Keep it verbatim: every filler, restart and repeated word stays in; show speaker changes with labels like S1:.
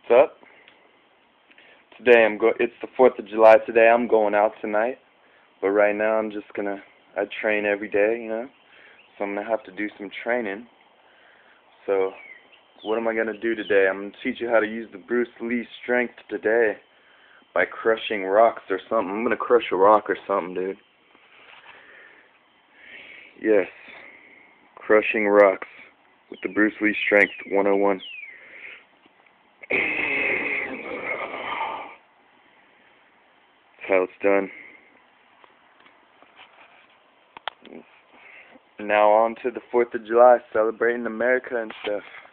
S1: What's up? Today I'm go. It's the Fourth of July today. I'm going out tonight, but right now I'm just gonna. I train every day, you know. So I'm gonna have to do some training. So what am I gonna do today? I'm gonna teach you how to use the Bruce Lee strength today by crushing rocks or something. I'm gonna crush a rock or something, dude. Yes, crushing rocks with the Bruce Lee strength one oh one. That's how it's done. Now on to the Fourth of July, celebrating America and stuff.